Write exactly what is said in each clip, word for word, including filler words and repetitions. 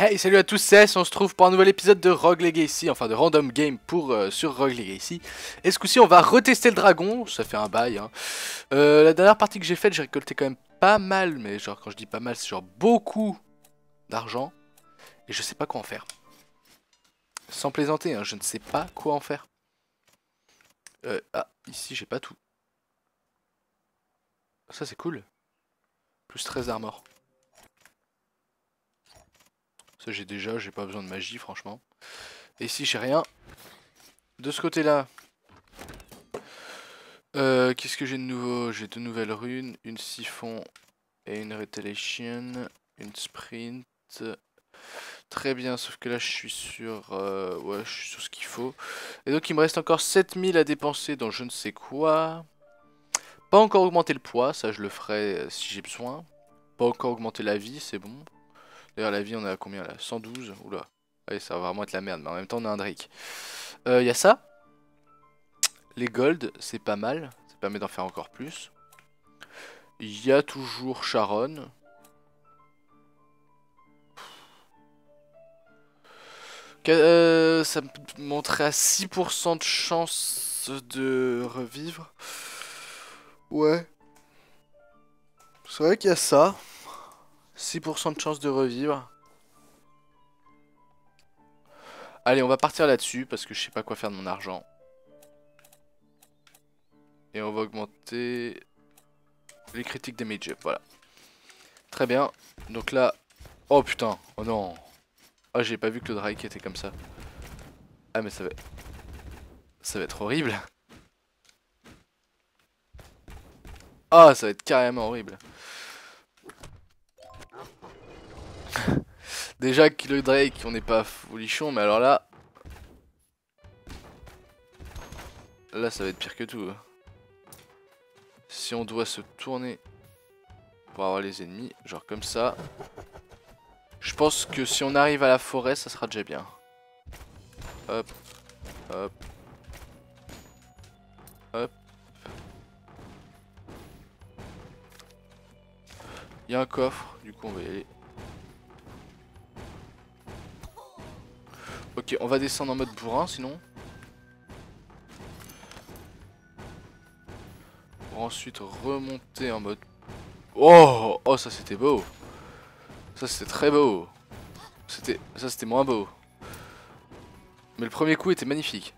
Hey, salut à tous, c'est S, on se trouve pour un nouvel épisode de Rogue Legacy, enfin de Random Game pour, euh, sur Rogue Legacy. Et ce coup-ci, on va retester le dragon, ça fait un bail. Hein. Euh, la dernière partie que j'ai faite, j'ai récolté quand même pas mal, mais genre quand je dis pas mal, c'est genre beaucoup d'argent. Et je sais pas quoi en faire. Sans plaisanter, hein, je ne sais pas quoi en faire. Euh, ah, ici j'ai pas tout. Ça c'est cool. Plus treize armor. Ça j'ai déjà, j'ai pas besoin de magie franchement. Et ici j'ai rien. De ce côté-là, euh, qu'est-ce que j'ai de nouveau? J'ai deux nouvelles runes, une siphon et une retaliation, une sprint. Très bien, sauf que là je suis sur, euh, ouais, je suis sur ce qu'il faut. Et donc il me reste encore sept mille à dépenser dans je ne sais quoi. Pas encore augmenter le poids, ça je le ferai si j'ai besoin. Pas encore augmenter la vie, c'est bon. D'ailleurs la vie on est à combien là? cent douze. Oula. Allez, ça va vraiment être la merde, mais en même temps on a un Drake. Il euh, y a ça. Les gold, c'est pas mal. Ça permet d'en faire encore plus. Il y a toujours Sharon. Euh, ça me montrait à six pour cent de chance de revivre. Ouais. C'est vrai qu'il y a ça. six pour cent de chance de revivre. Allez, on va partir là-dessus parce que je sais pas quoi faire de mon argent. Et on va augmenter les critiques damage up, voilà. Très bien. Donc là... Oh putain, oh non. Ah, j'ai pas vu que le Drake était comme ça. Ah mais ça va... Ça va être horrible. Ah, ça va être carrément horrible. Déjà que le Drake, on n'est pas folichon, mais alors là... Là, ça va être pire que tout. Si on doit se tourner pour avoir les ennemis, genre comme ça. Je pense que si on arrive à la forêt, ça sera déjà bien. Hop, hop, hop. Il y a un coffre, du coup on va y aller. Ok, on va descendre en mode bourrin sinon. Pour ensuite remonter en mode... Oh, oh ça c'était beau. Ça c'était très beau. C'était, ça c'était moins beau. Mais le premier coup était magnifique.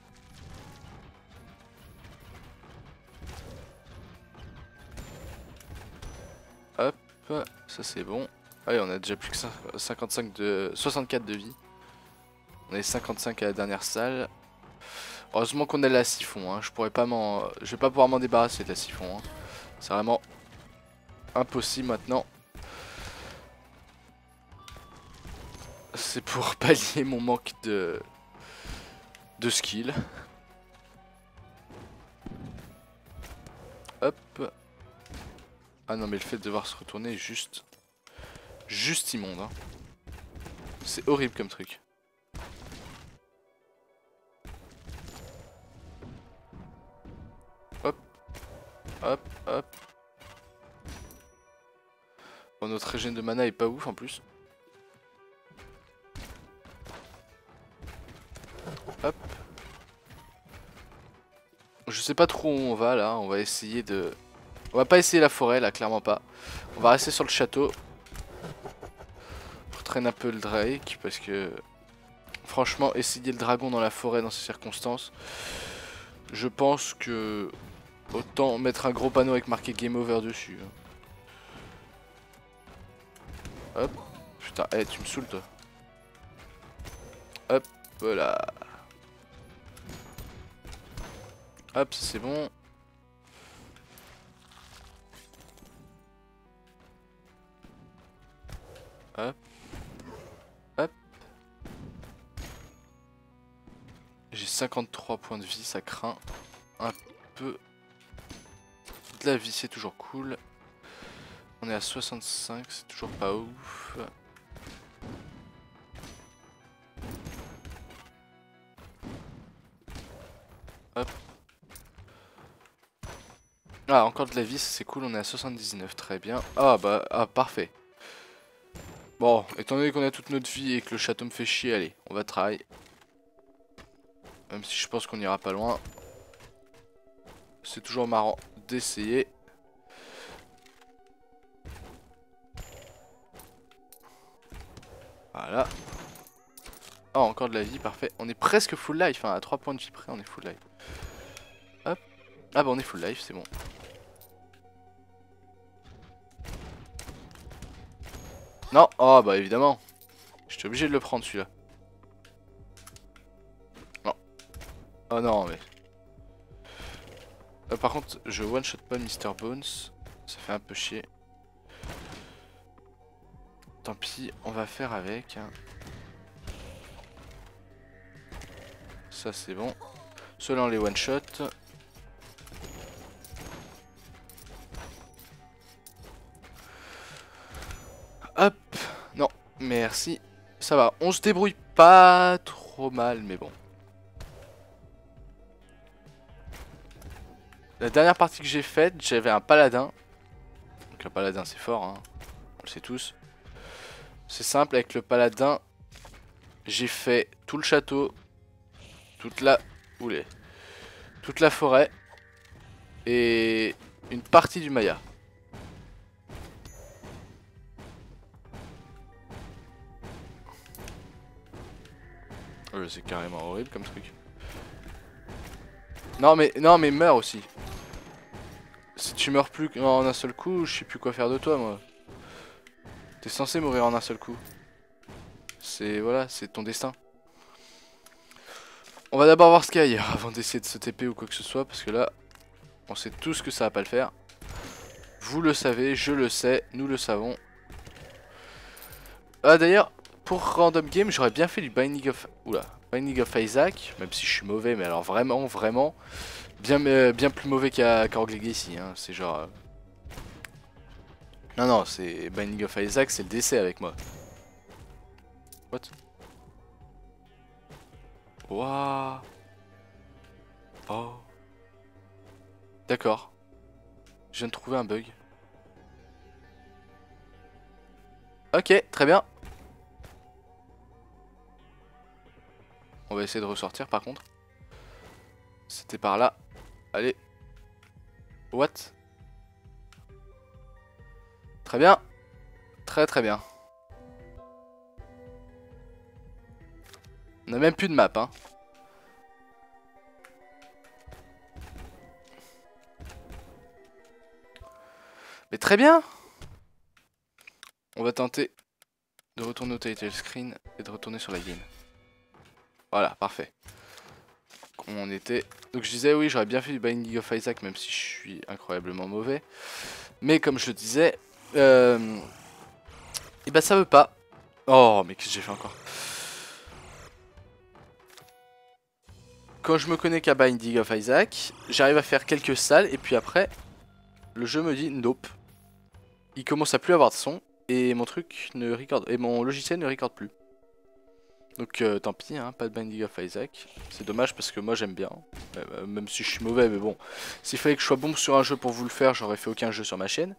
Hop, ça c'est bon. Allez, on a déjà plus que cinquante-cinq de... soixante-quatre de vie. On est cinquante-cinq à la dernière salle. Heureusement qu'on a la siphon, hein. Je pourrais pas m'en... Je vais pas pouvoir m'en débarrasser de la siphon. Hein. C'est vraiment impossible maintenant. C'est pour pallier mon manque de... de skill. Hop. Ah non mais le fait de devoir se retourner est juste... Juste immonde. Hein. C'est horrible comme truc. Hop. Hop, hop. Bon, notre régène de mana est pas ouf en plus. Hop. Je sais pas trop où on va là, on va essayer de... On va pas essayer la forêt là, clairement pas. On va rester sur le château. Pour traîner un peu le Drake, parce que... Franchement, essayer le dragon dans la forêt dans ces circonstances... Je pense que... Autant mettre un gros panneau avec marqué Game Over dessus. Hop. Putain, hey, tu me saoules toi. Hop, voilà. Hop, ça c'est bon. Hop. Hop. J'ai cinquante-trois points de vie, ça craint un peu. De la vie, c'est toujours cool. On est à soixante-cinq, c'est toujours pas ouf. Hop. Ah, encore de la vie, c'est cool, on est à soixante-dix-neuf, très bien. Ah bah, ah, parfait. Bon, étant donné qu'on a toute notre vie et que le château me fait chier, allez, on va try. Même si je pense qu'on ira pas loin. C'est toujours marrant d'essayer. Voilà. Oh, encore de la vie, parfait. On est presque full life, hein, à trois points de vie près, on est full life. Hop. Ah bah on est full life, c'est bon. Non, oh bah évidemment. J'étais obligé de le prendre celui-là. Non. Oh non, mais... Euh, par contre, je one-shot pas Mister Bones. Ça fait un peu chier. Tant pis, on va faire avec. Hein. Ça c'est bon. Ceux-là on les one-shot. Hop. Non, merci. Ça va, on se débrouille pas trop mal, mais bon. La dernière partie que j'ai faite, j'avais un paladin. Donc un paladin c'est fort, hein. On le sait tous. C'est simple, avec le paladin, j'ai fait tout le château, toute la... Oulé. Toute la forêt, et une partie du Maya. Oh, c'est carrément horrible comme truc. Non mais, non mais meurs aussi. Si tu meurs plus en un seul coup, je sais plus quoi faire de toi moi. T'es censé mourir en un seul coup. C'est, voilà, c'est ton destin. On va d'abord voir ce qu'il y a ailleurs avant d'essayer de se T P ou quoi que ce soit, parce que là, on sait tous que ça va pas le faire. Vous le savez, je le sais, nous le savons. Ah d'ailleurs, pour Random Game, j'aurais bien fait du Binding of... Oula, Binding of Isaac, même si je suis mauvais, mais alors vraiment, vraiment, bien, euh, bien plus mauvais qu'à qu Rogue Legacy, hein. C'est genre... Euh... Non, non, c'est Binding of Isaac, c'est le décès avec moi. What? Waouh. Oh. D'accord. Je viens de trouver un bug. Ok, très bien. On va essayer de ressortir par contre. C'était par là. Allez. What? Très bien. Très très bien. On a même plus de map, hein. Mais très bien. On va tenter de retourner au title screen et de retourner sur la game. Voilà, parfait. Comme on était... Donc je disais, oui, j'aurais bien fait du Binding of Isaac, même si je suis incroyablement mauvais. Mais comme je le disais... Euh... Et bah ça veut pas. Oh, mais qu'est-ce que j'ai fait encore? Quand je me connecte à Binding of Isaac, j'arrive à faire quelques salles, et puis après, le jeu me dit nope. Il commence à plus avoir de son, et mon truc ne record... et mon logiciel ne record plus. Donc euh, tant pis, hein, pas de Binding of Isaac. C'est dommage parce que moi j'aime bien. Euh, même si je suis mauvais, mais bon. S'il fallait que je sois bon sur un jeu pour vous le faire, j'aurais fait aucun jeu sur ma chaîne.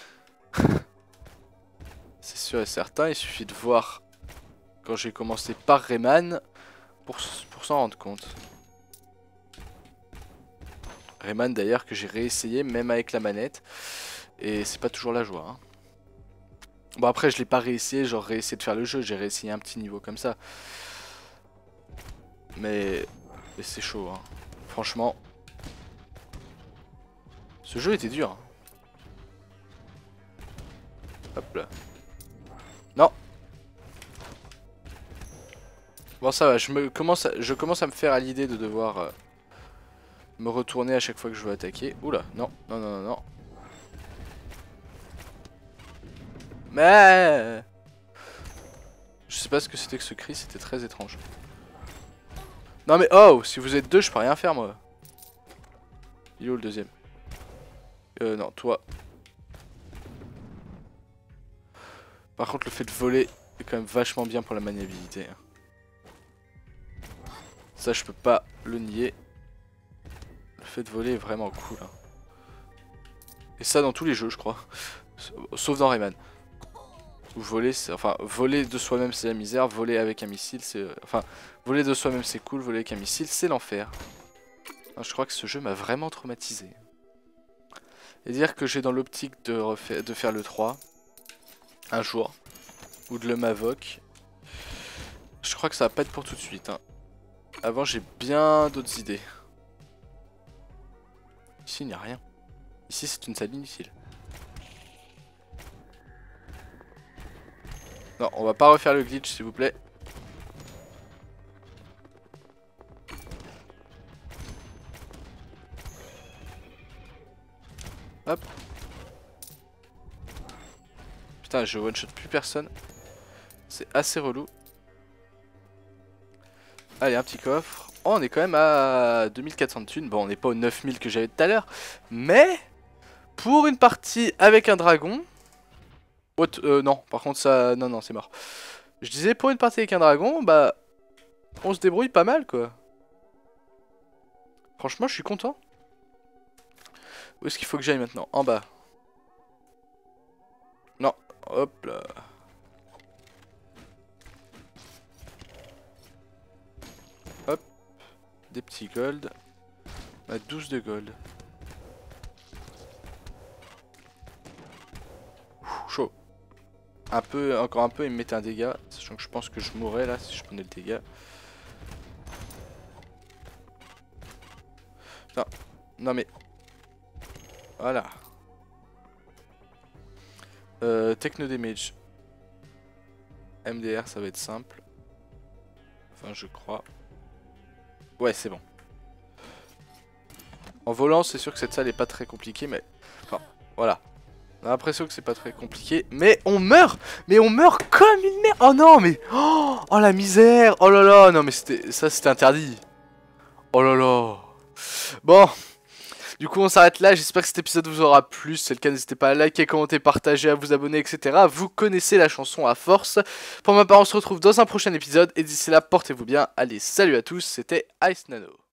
C'est sûr et certain, il suffit de voir quand j'ai commencé par Rayman pour, pour s'en rendre compte. Rayman d'ailleurs que j'ai réessayé même avec la manette. Et c'est pas toujours la joie. Hein. Bon après je l'ai pas réessayé, genre réessayé de faire le jeu, j'ai réessayé un petit niveau comme ça. Mais, mais c'est chaud, hein. Franchement. Ce jeu était dur. Hein. Hop là. Non. Bon ça va, je, me commence, à, je commence à me faire à l'idée de devoir euh, me retourner à chaque fois que je veux attaquer. Oula, non, non, non, non, non. Mais je sais pas ce que c'était que ce cri, c'était très étrange. Non mais oh, si vous êtes deux, je peux rien faire moi. Il est où le deuxième? Euh non, toi. Par contre le fait de voler est quand même vachement bien pour la maniabilité. Ça je peux pas le nier. Le fait de voler est vraiment cool. Hein. Et ça dans tous les jeux je crois. Sauf dans Rayman. Voler, c'est... Enfin, voler de soi-même, c'est la misère. Voler avec un missile, c'est... Enfin, voler de soi-même, c'est cool. Voler avec un missile, c'est l'enfer. Je crois que ce jeu m'a vraiment traumatisé. Et dire que j'ai dans l'optique de, refaire... de faire le trois. Un jour. Ou de le Mavoc. Je crois que ça va pas être pour tout de suite. Hein. Avant, j'ai bien d'autres idées. Ici, il n'y a rien. Ici, c'est une salle inutile. Non, on va pas refaire le glitch, s'il vous plaît. Hop. Putain, je one-shot plus personne. C'est assez relou. Allez, un petit coffre. Oh, on est quand même à deux mille quatre cents de thunes. Bon, on n'est pas aux neuf mille que j'avais tout à l'heure. Mais, pour une partie avec un dragon... What, euh, non, par contre, ça... Non, non, c'est mort. Je disais, pour une partie avec un dragon, bah... On se débrouille pas mal, quoi. Franchement, je suis content. Où est-ce qu'il faut que j'aille maintenant? En bas. Non, hop là. Hop. Des petits gold. On a douze de gold. Ouh, chaud. Un peu, encore un peu, il me mettait un dégât. Sachant que je pense que je mourrais là si je prenais le dégât. Non, non mais... Voilà. Euh, Techno Damage. M D R, ça va être simple. Enfin, je crois. Ouais, c'est bon. En volant, c'est sûr que cette salle est pas très compliquée, mais... Enfin, voilà. On a l'impression que c'est pas très compliqué, mais on meurt. Mais on meurt comme une merde. Oh non, mais... Oh, oh la misère. Oh là là, non mais c'était... Ça, c'était interdit. Oh là là. Bon... Du coup on s'arrête là, j'espère que cet épisode vous aura plu, si c'est le cas n'hésitez pas à liker, commenter, partager, à vous abonner, et cetera. Vous connaissez la chanson à force. Pour ma part on se retrouve dans un prochain épisode, et d'ici là portez-vous bien, allez salut à tous, c'était Ice Nano.